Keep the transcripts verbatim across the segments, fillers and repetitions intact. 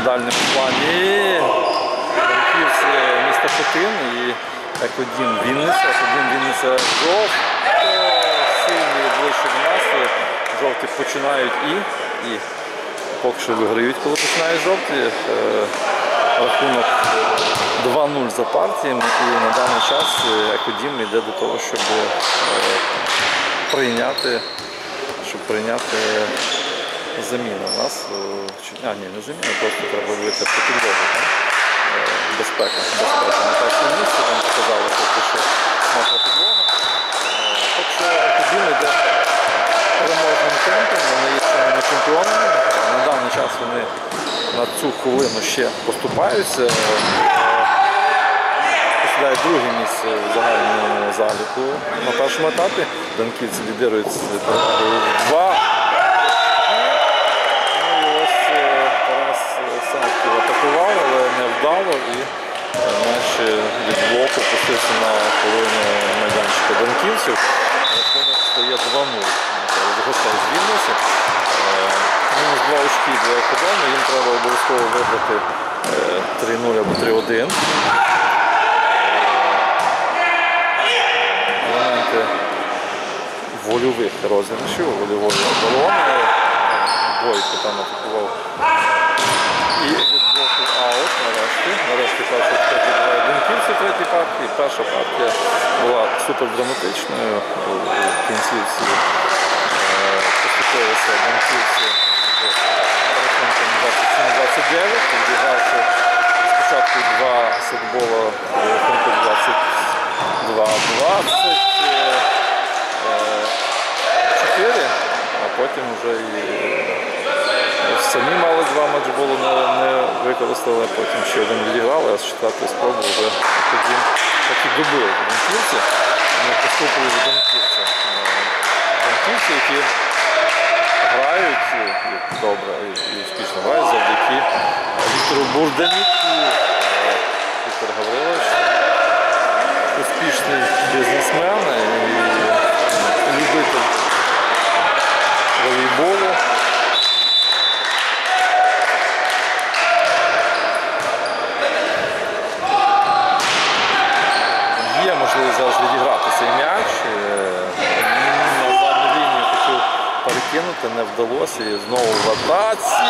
дальньому плані Франківці міста Хотин і Ек один Вінниця. Ек один Вінниця жовт, сильні ближче до нас. Жовті починають і, і поки що виграють, коли починають жовті. Рахунок два нуль за партіями, і на даний час Ек один йде до того, щоб прийняти, щоб прийняти заміну. У нас, а ні, не заміну, просто треба вийти по підлогу. Безпека, безпека на першому місці, там показали, що мокра підлога. Так що Ек один йде переможним темпом, вони є чинними чемпіонами. На даний час вони на цю хвилину ще поступаються. Посідають друге місце в загальному заліку на першому етапі. Данківці лідирують з перевагою два. Ну і ось Тарас Савків атакував, але не вдало, і м'яч від блоку пустився на половину майданчика данківців. Рахунок стає два нуль. Гостей звільнився. Мінус два очки для Ек один, їм треба обов'язково вибрати три нуль або три один. Елементи вольових розіграшів, вольової оборони. Бойко там атакував. І від блоку аут нарешті. Нарешті перша партія Данківці, третій партії. Перша партія була супердраматичною. В кінцівці поступилися Данківці з рахунком двадцять сім двадцять дев'ять. Відігравши спочатку два сетбола в рахунку двадцять два двадцять чотири, а потім вже і самі мали два матчболу, не, не використали, потім ще один відіграли, а з четвертої спроби вже тоді так і добили Данківці. Вони поступили від Данківця. Данківці, які грають добре і успішно грають завдяки Віктору Бурданіку. Віктор Гаврилович успішний бізнесмен і любитель волейболу. Є можливість зараз відіграти цей м'яч. На задню лінію хотів перекинути, не вдалося. І знову в атаці.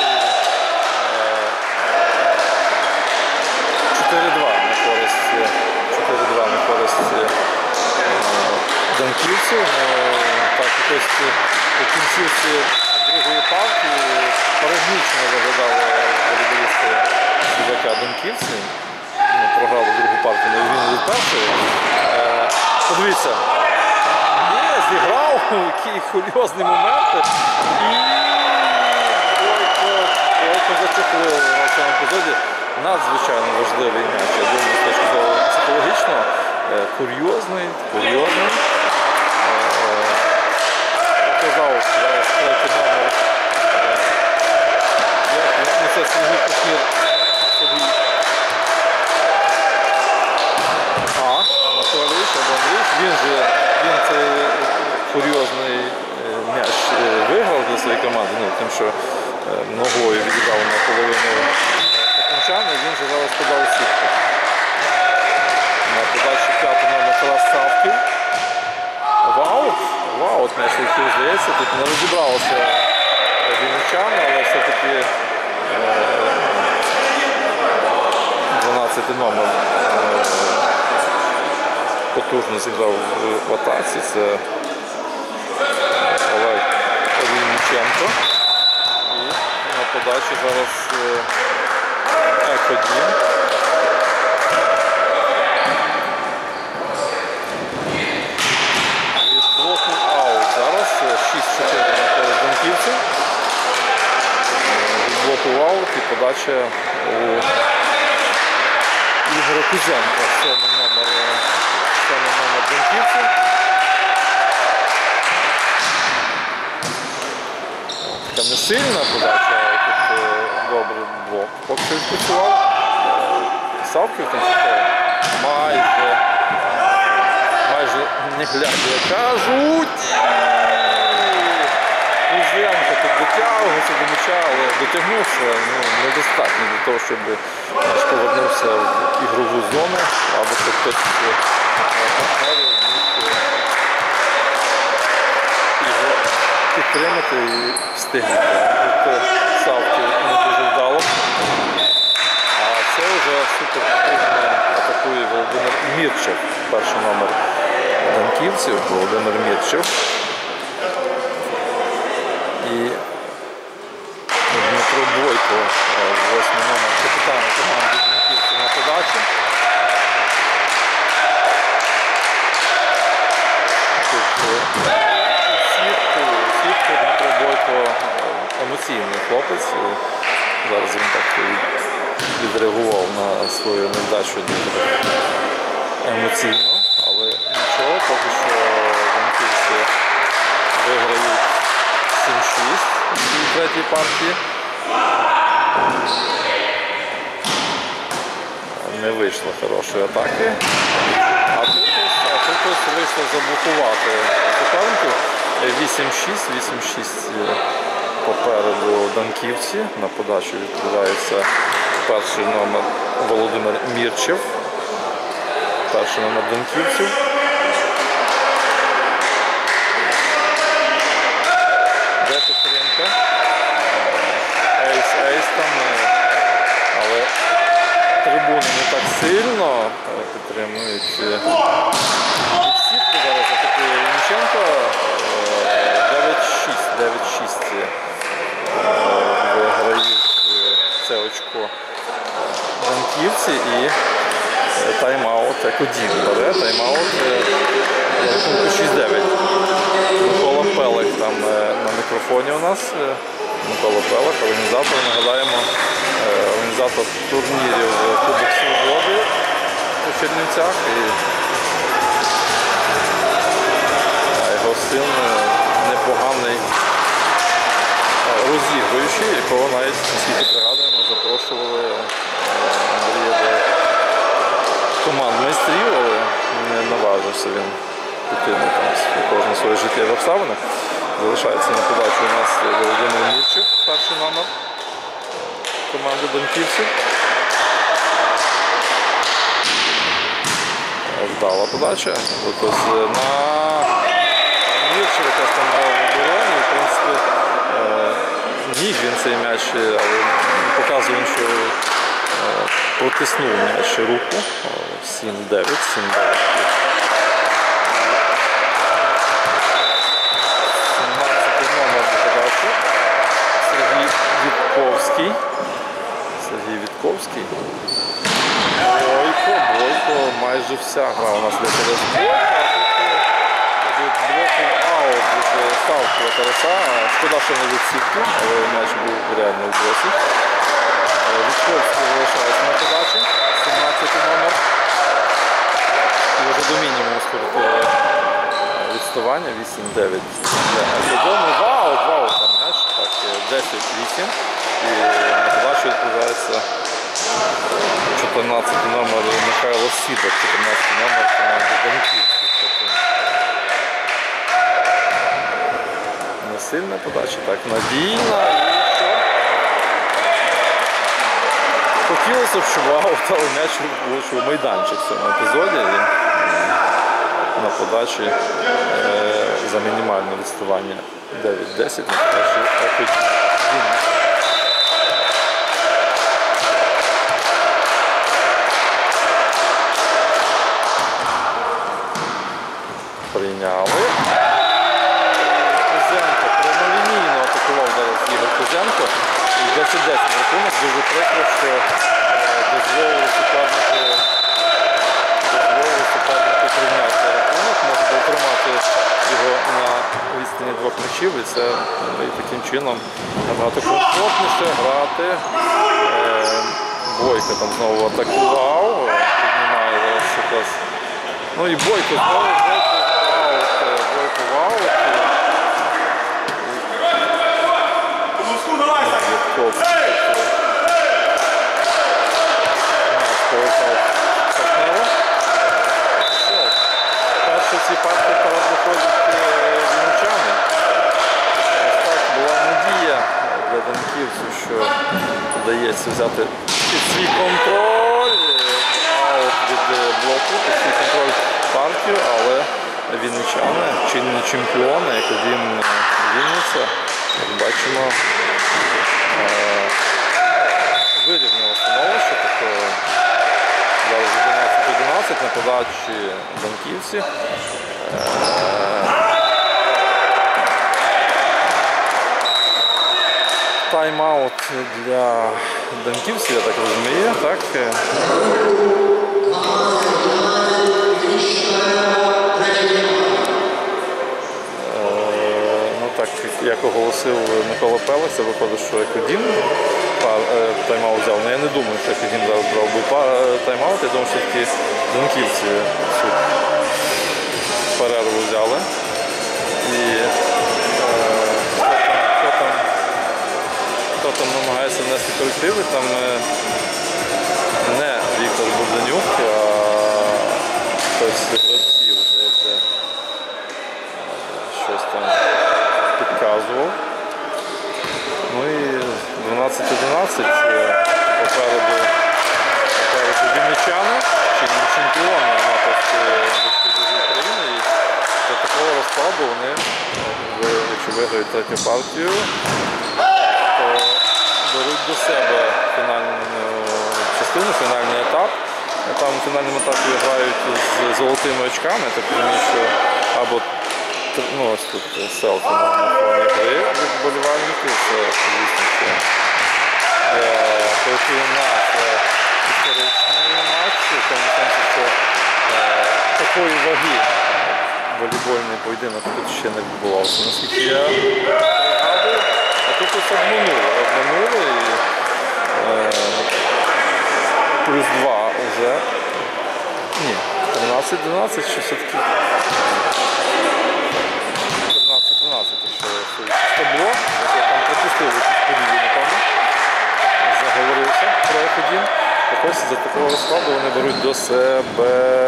чотири два на користь, чотири два на користь Данківців. Так, якось у кінцівці другої партії перегнічно виглядали волейболісти Сідака Данківці. Програли другу партію на відміну від першої. Подивіться, є, зіграв, які курйозні моменти. І Бойко, Бойко зачепив на цьому епізоді. Надзвичайно важливий м'яч, я думаю, з точки зору психологічного. Курйозний, курйозний. Казав, третій номер. Як це Сергій Кушнір. Сергій. А, Анатолійович, або Андрійович. Він же, він цей курйозний м'яч виграв для своєї команди, ну, тим, що ногою відіграв на половину Хотинчан, і він же зараз подав сітку. На подачі п'ятий номер Тарас Савків. Вау! Вау, от м'яч летів, здається, тут не розібралося вінничани, але все-таки дванадцятий номер потужно зіграв в атаці. Це Олег Олійниченко. І на подачі зараз Ек один. Від блоку аут зараз шість чотири на користь Данківців. Від блоку аут і подача у Ігоря Кузенка, сьомий номер, сьомий номер Данківців. Така не сильна подача, тут добрий блок. Поки що відпрацював. Савків там майже, майже не глядя, кажуть. Кузенко тут дотягувався до м'яча, але дотягнувся, ну, недостатньо для того, щоб м'яч повернувся в ігрову зону, або щоб хтось партнерів міг його підтримати і встигнути. Тут Савки не дуже вдало. А це вже супер потужно атакує Володимир Мірчев, перший номер данківців, Володимир Мірчев. І Дмитро Бойко, восьмий номер капітана команди данківців на подачі. Свідку, свідку Дмитро Бойко емоційний хлопець. Зараз він так відреагував на свою невдачу дуже емоційно, але нічого, поки що данківці виграють сім шість у третій партії. Не вийшло хорошої атаки. А тут, а тут ось вийшло заблокувати суперників. вісім шість, вісім шість попереду данківці. На подачу відкривається перший номер Володимир Мірчев. Перший номер данківців. Де підтримка? Ейс, ейс там, але трибуни не так сильно підтримують. Сітку зараз атакує Вінниченко. дев'ять шість, дев'ять шість виграють це очко данківці і тайм-аут Екодім бере. Тайм-аут шість дев'ять. Микола Пелик там на мікрофоні у нас. Микола Пелик, організатор, нагадаємо, організатор турнірів Кубок Свободи у Чернівцях. І його син непоганий розігруючий, якого навіть, наскільки пригадуємо, запрошували Андрія до команд майстрів, але не наважився він піти на кожне своє життєві обставини. Залишається на подачу у нас Володимир Мірчев, перший номер команди данківців. Вдала подача. От ось на Мірчев, яка там грав в обороні. В принципі, міг він цей м'яч, але показує, що протиснув м'яч руку. сім дев'ять, сім дев'ять. Сергій Вітковський. Сергій Вітковський. Бойко, Бойко, майже вся гра у нас для Бойко. Від блоку аут від Савки Тараса. Шкода, що не від сітки, але м'яч був реально в блоці. Вітковський залишається на подачі. сімнадцятий номер. І вже до мінімуму скоротили відставання. вісім дев'ять. Вау, вау, там м'яч. Так, десять вісім. І на подачу відповідається чотирнадцятий номер Михайло Сідор, чотирнадцятий номер команди данківців. Не сильна подача, так, надійна. І що? Хотілося б, щоб вау, але м'яч влучив майданчик в цьому епізоді. І на подачі е, за мінімальне відставання дев'ять десять. На подачі він прийняли. Кузенко прямолінійно атакував зараз Ігор Кузенко. І десять десять рахунок. Дуже прикро, що дозволили супернику дозволили супернику прийняти рахунок. Може дотримати його на відстані двох м'ячів. І це і таким чином набагато комфортніше грати. Бойко там знову атакував. Піднімає зараз якраз. Ну і Бойко знову, Бойко ваут, Бойко ваут. Вітковський повертав партнера. Перші ці партії перед виходять вінничани. Ось так вдалося взяти під свій контроль, аут від блоку, під свій контроль партію, але вінничани, чинні чемпіони, як один Вінниця, як бачимо, вирівняли становище, тобто зараз одинадцять одинадцять на подачі Данківці. Тайм-аут для Данківців, я так розумію, так? Ну так, як оголосив Микола Пелех, це виходить, що Екодін тайм-аут взяв. Ну я не думаю, що Екодін зараз брав би тайм-аут, я думаю, що таки Данківці цю перерву взяли. І хто там намагається внести корективи, там не Віктор Бурданюк, а хтось з гравців, здається, щось там підказував. Ну і дванадцять одинадцять попереду, попереду вінничани, чинні чемпіони аматорської ліги України, і за такого розкладу вони, якщо виграють третю партію, беруть до себе фінальну частину, фінальний етап. Там в фінальному етапі грають з золотими очками, так розумію, що або ну, ось тут селфі на фоні гри від вболівальників, це, звісно, це проти нас історичний матч, в тому сенсі, що такої ваги волейбольний поєдинок тут ще не відбувався, наскільки я пригадую. А тут ось обманули, обманули і е, плюс два вже. Ні, тринадцять дванадцять, що все-таки тринадцять дванадцять, якщо судячи з табло. Я там пропустив якісь події, напевно. Заговорився про Екодін. Так ось за такого розкладу вони беруть до себе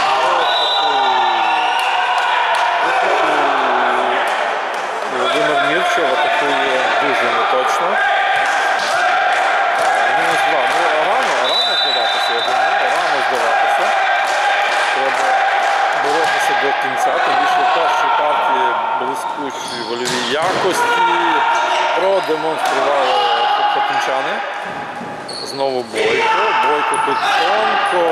Володимир Мірчов атакує дуже неточно. Мінус два. Ну, рано, рано здаватися, я думаю, рано здаватися. Треба боротися до кінця, тим більше в першій партії блискучі вольові якості продемонстрували хотинчани. Знову Бойко. Бойко тут тонко.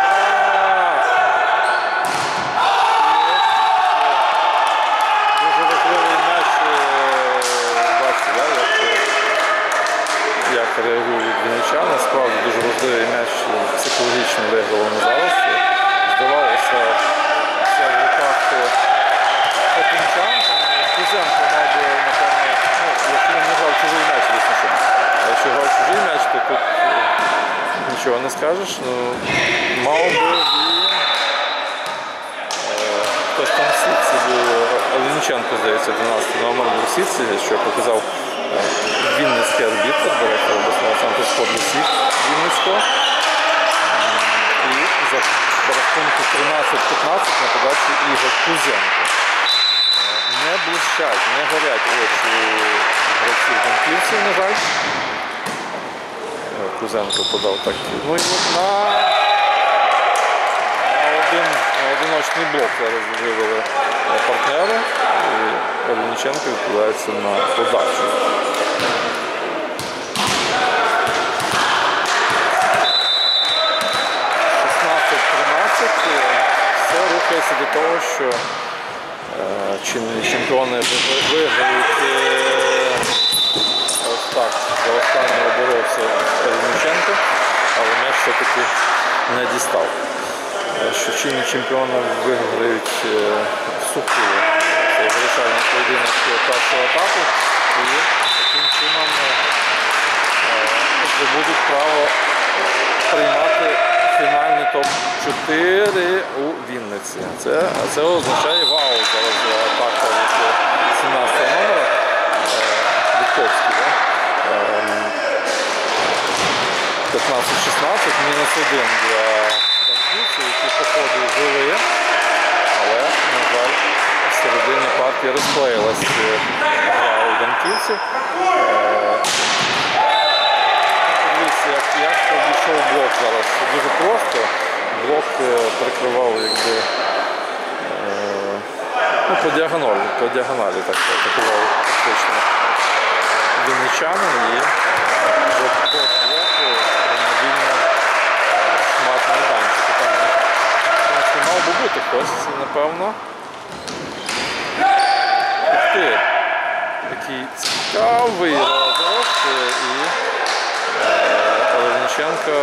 Як реагують вінничани, справді дуже важливий м'яч, психологічно виграли зараз. Здавалося, все в руках хотинчан. Кузенко мав би, напевно, ну, якщо він не грав чужий м'яч, звісно, що. А якщо грав чужий м'яч, то тут нічого не скажеш. Ну, мав би він, е, хтось там в сітці був, Оленіченко, здається, одинадцятий номер був в сітці, що показав Вінницький арбітр, директор обласного центру спорту СІК Вінницького. І за рахунку тринадцять п'ятнадцять на подачі Ігор Кузенко. Не блищать, не горять очі гравців Данківців, на жаль. Кузенко подав так. Ну і от на, на, один, на одиночний блок зараз вивели партнери. І Оленіченко відповідається на подачу. шістнадцять тринадцять. Все рухається до того, що е, чинні чемпіони виграють. Е, ось так, за останнього боровся Оленіченко, але м'яч все-таки не дістав. Е, що чинні чемпіони виграють е, суху. Це вирішальний поєдинок першого етапу, і таким чином здобудуть право приймати фінальний топ чотири у Вінниці. Це, це означає вау зараз атака від сімнадцятого номера Вітковський. п'ятнадцять шістнадцять, мінус один для Данківців, які по ходу ввели, але, на жаль, в середині партії розклеїлась гра у Данківців. як, як обійшов блок зараз. Дуже просто. Блок прикривав якби, е, ну, по діагоналі, по діагоналі так атакував фактично вінничанин і от по блоку вільно шмат майданчику. Там мав би бути хтось, напевно. Ух ти! Такий цікавий розрив і але Вінниченко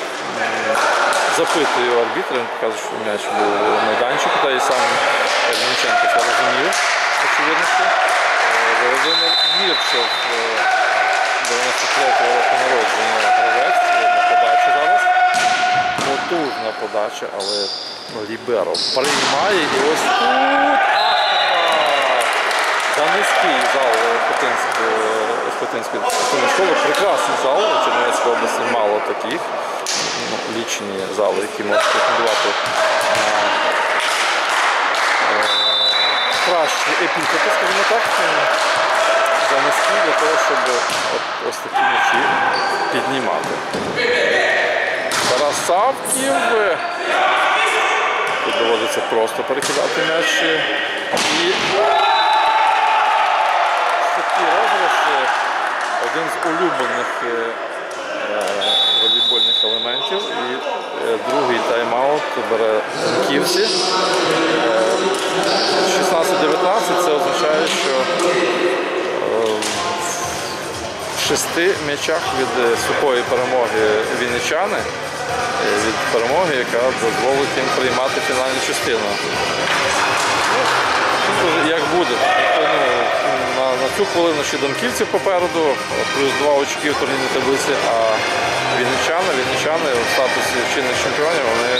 запитує у арбітра, він каже, що м'яч був у майданчику, та і сам Вінниченко це розумів, очевидно, що. Володимир Вірчев, дев'яносто третього року народження гравець, на подачі зараз. Потужна подача, але ліберо приймає і ось тут. Даниський зал Хотинської школи, прекрасний зал, у Чернівецькій області мало таких, лічні зали, які можуть претендувати на кращі епітети, скажімо так, Даниський для того, щоб от, ось такі м'ячі піднімати. Тарас Савків, тут доводиться просто перекидати м'ячі і такі розіграші, один з улюблених е, волейбольних елементів, і е, другий тайм-аут бере Франківці. шістнадцять дев'ятнадцять це означає, що е, в шести м'ячах від сухої перемоги вінничани, від перемоги, яка дозволить їм приймати фінальну частину. Як буде. На, на цю хвилину ще Донківці попереду, плюс два очки в турнірній таблиці, а вінничани, вінничани в статусі чинних чемпіонів, вони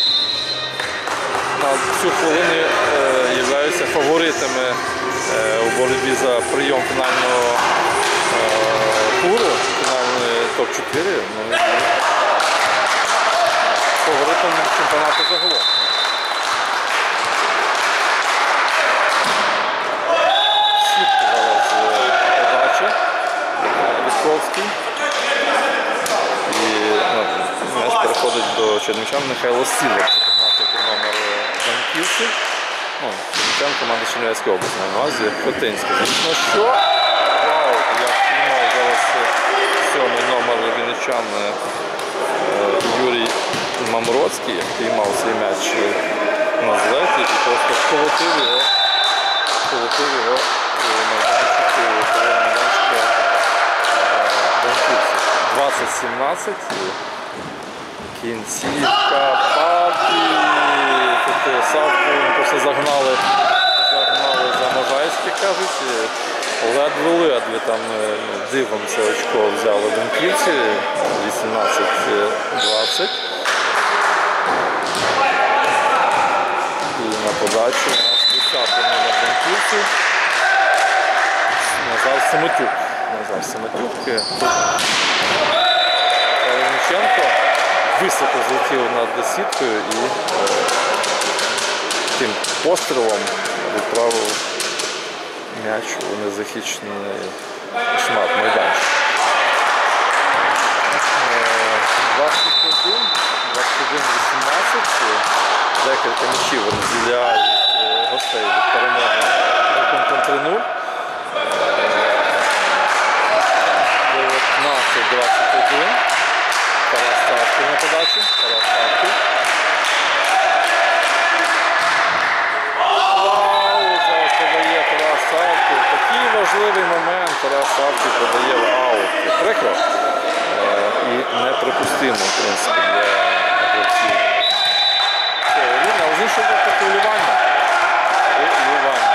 на цю хвилину е, являються фаворитами е, у боротьбі за прийом фінального е, туру, фінальної топ чотири, ну, фаворитами чемпіонату загалом. Вітковський. І ну, м'яч переходить до чернівчан Михайло Сілер, чотирнадцятий номер Донківців. Ну, чернівчан команда Чернівецької області, на увазі Хотинська. Звісно, що? Вау, як піймав зараз сьомий номер вінничан Юрій Мамроцький, як піймав цей м'яч на злеті і просто колотив його, колотив його майданчику, двадцять сімнадцять. Кінцівка партії. Тут Савку просто загнали, загнали за Можайське, кажуть. Ледве-ледве там дивом це очко взяли Донківці. вісімнадцять двадцять. І на подачу у нас десятий номер Донківців. Назар Семетюк. Назар Семетюк. Вінниченко високо злетів над сіткою і е, тим пострілом відправив м'яч у незахищений шмат майданчика. двадцять один вісімнадцять. Декілька м'ячів розділяють гостей від перемоги рахунком три нуль. дев'ятнадцять двадцять один. Тарас Савків на подачі. Тарас Савків. Вау! Зараз подає Тарас Савків. Такий важливий момент. Тарас Савків подає в аут. Прикро. Е, і неприпустимо, в принципі, для гравців. Це рівно, але з іншого боку хвилювання. Хвилювання.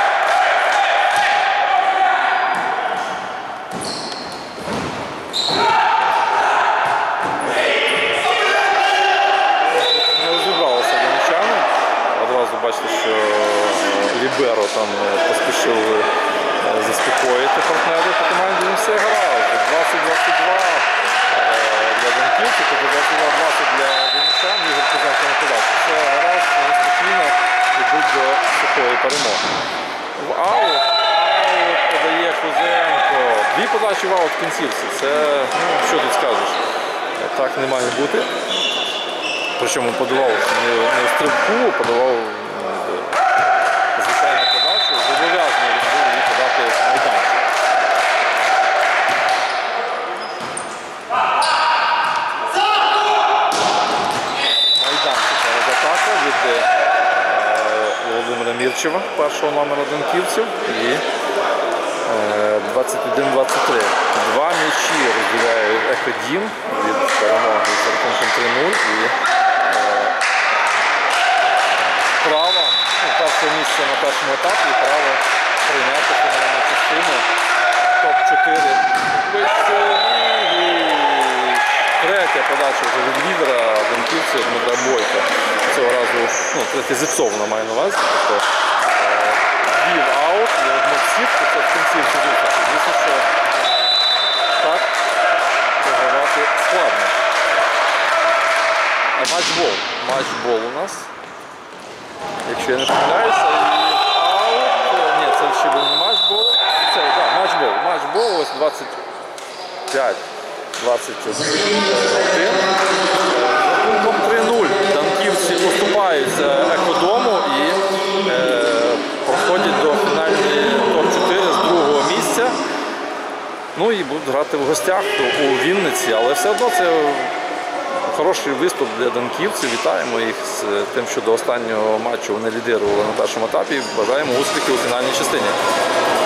Бачите, що ліберо там поспішив заспокоїти партнерів по команді. Не все гаразд. двадцять двадцять два для Донківців, двадцять два двадцять для вінничан. Ігор Кузенко на подачі. Все гаразд, вони спокійно йдуть до такої перемоги. В аут, аут подає Кузенко. Дві подачі в аут в кінцівці. Це, ну, що тут скажеш. Так не має бути. Причому подавав не, не в стрибку, подавав звичайну подачу. Зобов'язаний він був її подати в майданчик. Майданчик атака від е, Володимира Мірчева, першого номера Данківців. І е, двадцять один двадцять три. Два м'ячі розділяє Екодім від перемоги з рахунком три нуль. І е, право, ну, перше місце на першому етапі, і право прийняти фінальну частину топ чотири вище. І третя подача вже від лідера Данківців Дмитра Бойка. Цього разу ну, третя зіпсована має на увазі. Тобто вів аут, і одну сітку, це в кінці результату. Звісно, що так вигравати складно. Матчбол. Матчбол у нас. Якщо я не помиляюся, і аут. Ні, це ще був не матчбол. Це, так, матчбол. Матчбол, ось двадцять п'ять двадцять один. Рахунком три нуль. Данківці поступаються Екодому і е, проходять до фінальної топ чотири з другого місця. Ну і будуть грати в гостях у Вінниці, але все одно це хороший виступ для данківців. Вітаємо їх з тим, що до останнього матчу вони лідирували на першому етапі. Бажаємо успіхів у фінальній частині.